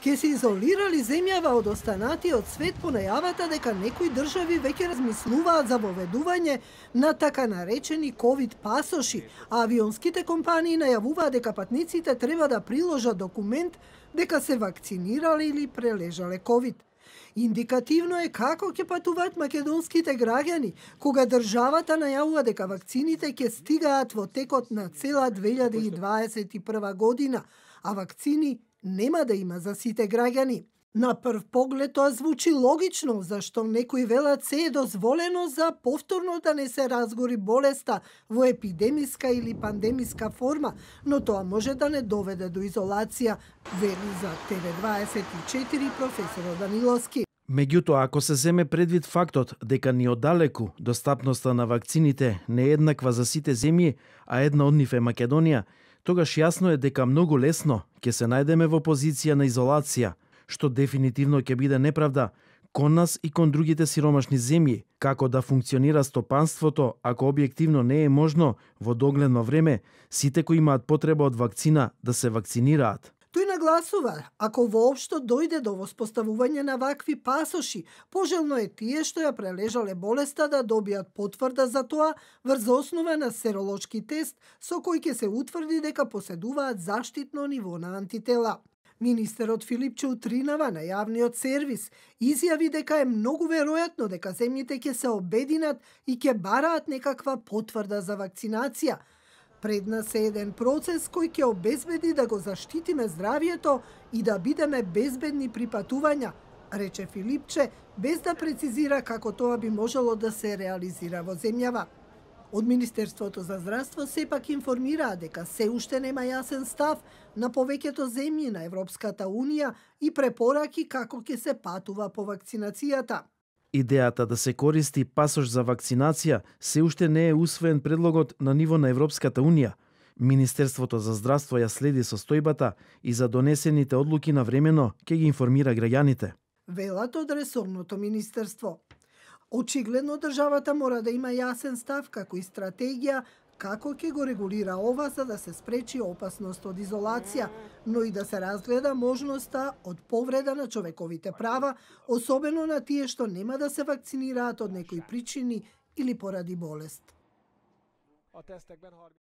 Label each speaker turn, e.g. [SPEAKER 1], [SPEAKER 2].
[SPEAKER 1] Ке се изолирали земјава од останатиот свет по најавата дека некои држави веќе размислуваат за воведување на така наречени ковид пасоши, а авионските компании најавуваат дека патниците треба да приложат документ дека се вакцинирали или прележале ковид. Индикативно е како ќе патуваат македонските граѓани, кога државата најавува дека вакцините ќе стигаат во текот на цела 2021 година, а вакцини нема да има за сите граѓани. На прв поглед тоа звучи логично, зашто некои велат се е дозволено за повторно да не се разгори болеста во епидемиска или пандемиска форма, но тоа може да не доведе до изолација, вели за ТВ24 професорот Даниловски.
[SPEAKER 2] Меѓутоа, ако се земе предвид фактот дека ни оддалеку достапноста на вакцините не е еднаква за сите земји, а една од нив е Македонија, тогаш јасно е дека многу лесно ќе се најдеме во позиција на изолација, што дефинитивно ќе биде неправда кон нас и кон другите сиромашни земји, како да функционира стопанството ако објективно не е можно во догледно време сите кои имаат потреба од вакцина да се вакцинираат.
[SPEAKER 1] Тој нагласува, ако воопшто дојде до воспоставување на вакви пасоши, пожелно е тие што ја прележале болеста да добијат потврда за тоа врз основа на серолошки тест со кој ќе се утврди дека поседуваат заштитно ниво на антитела. Министерот Филипче утринава на јавниот сервис изјави дека е многу веројатно дека земјите ќе се обединат и ќе бараат некаква потврда за вакцинација. Пред нас е еден процес кој ќе обезбеди да го заштитиме здравието и да бидеме безбедни при патувања, рече Филипче, без да прецизира како тоа би можело да се реализира во земјава. Од Министерството за здравство сепак информираа дека се уште нема јасен став на повеќето земји на Европската Унија и препораки како ќе се патува по вакцинацијата.
[SPEAKER 2] Идејата да се користи пасош за вакцинација се уште не е усвоен предлогот на ниво на Европската Унија. Министерството за здравство ја следи состојбата и за донесените одлуки навремено ќе ги информира граѓаните.
[SPEAKER 1] Велат од ресорното министерство. Очигледно државата мора да има јасен став како и стратегија како ќе го регулира ова за да се спречи опасност од изолација, но и да се разгледа можноста од повреда на човековите права, особено на тие што нема да се вакцинираат од некои причини или поради болест.